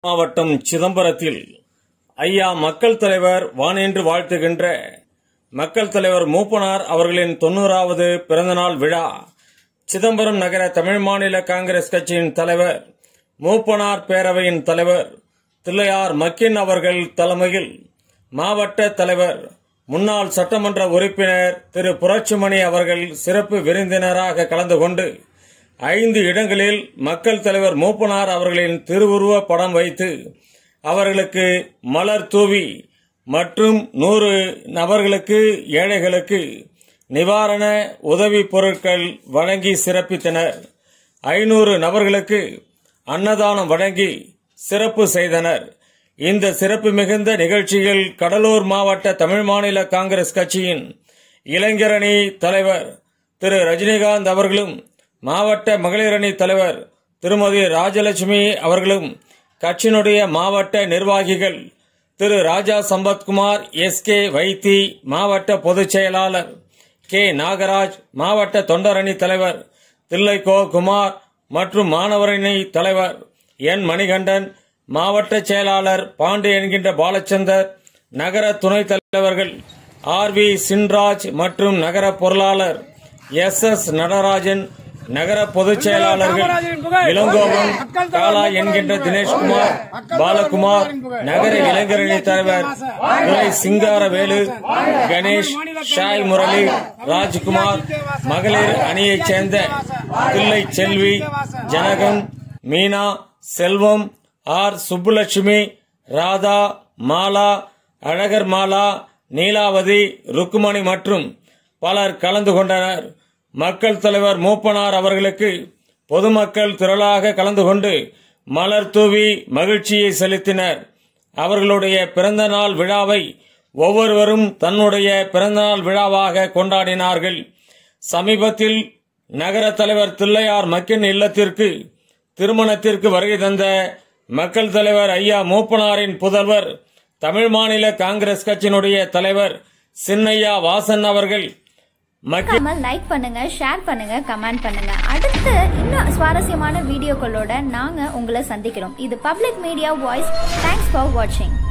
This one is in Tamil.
மாவட்டம் சிதம்பரத்தில் ஐயா மக்கள் தலைவர் வானென்று வாழ்த்துகின்ற மக்கள் தலைவர் மூப்பனார் அவர்களின் 90வது பிறந்தநாள் விழா சிதம்பரம் நகர தமிழ் மாநில காங்கிரஸ் கட்சியின் தலைவர் மூப்பனார் பேரவையின் தலைவர் தில்லையார் மக்கின் அவர்கள் தலைமையில் மாவட்ட தலைவர் முன்னாள் சட்டமன்ற உறுப்பினர் திரு புரட்சிமணி அவர்கள் சிறப்பு விருந்தினராக கலந்து கொண்டு 5 இடங்களில் மக்கள் தலைவர் மூப்பனார் அவர்களின் திருவுருவ படம் வைத்து அவர்களுக்கு மலர் தூவி மற்றும் 100 நபர்களுக்கு ஏழைகளுக்கு நிவாரண உதவி பொருட்கள் வழங்கி சிறப்பித்தனர். 500 நபர்களுக்கு அன்னதானம் வழங்கி சிறப்பு செய்தனர். இந்த சிறப்பு மிகுந்த நிகழ்ச்சியில் கடலூர் மாவட்ட தமிழ் மாநில காங்கிரஸ் கட்சியின் இளைஞரணி தலைவர் திரு ரஜினிகாந்த் அவர்களும் மாவட்ட மகளிரணி தலைவர் திருமதி ராஜலட்சுமி அவர்களும் கட்சியினுடைய மாவட்ட நிர்வாகிகள் திரு ராஜா சம்பத்குமார், எஸ்.கே. வைத்தி, மாவட்ட பொதுச் செயலாளர் கே. நாகராஜ், மாவட்ட தொண்டரணி தலைவர் தில்லைக்கோ குமார் மற்றும் மாணவரணி தலைவர் என். மணிகண்டன், மாவட்ட செயலாளர் பாண்டு என்கின்ற பாலச்சந்தர், நகர துணைத் தலைவர்கள் ஆர். வி. சின்ராஜ் மற்றும் நகர பொருளாளர் எஸ். நடராஜன், நகர பொதுச் செயலாளர்கள் இளங்கோவன், காலா என்கின்ற தினேஷ்குமார், பாலகுமார், நகர இளைஞரணி தலைவர் துரை சிங்காரவேலு, கணேஷ், ஷாய் முரளி, ராஜ்குமார், மகளிர் அணியைச் சேர்ந்த தில்லை செல்வி, ஜனகம், மீனா, செல்வம், ஆர். சுப்புலட்சுமி, ராதா, மாலா, அழகர் மாலா, நீலாவதி, ருக்குமணி மற்றும் பலர் கலந்து கொண்டனர். மக்கள் தலைவர் மூப்பனார் அவர்களுக்கு பொதுமக்கள் திரளாக கலந்து கொண்டு மலர் தூவி மகிழ்ச்சியை செலுத்தினர். அவர்களுடைய பிறந்த நாள் விழாவை ஒவ்வொருவரும் தன்னுடைய பிறந்தநாள் விழாவாக கொண்டாடினார்கள். சமீபத்தில் நகர தலைவர் தில்லையார் மக்கின் இல்லத்திற்கு திருமணத்திற்கு வருகை தந்த மக்கள் தலைவர் ஐயா மூப்பனாரின் புதல்வர் தமிழ் மாநில காங்கிரஸ் கட்சியினுடைய தலைவர் சின்னையா வாசன் அவர்கள் லைக் பண்ணுங்க, ஷேர் பண்ணுங்க, கமெண்ட் பண்ணுங்க. அடுத்து இன்னும் சுவாரஸ்யமான வீடியோக்களோட நாங்க உங்களை சந்திக்கிறோம். இது public media voice. Thanks for வாட்சிங்.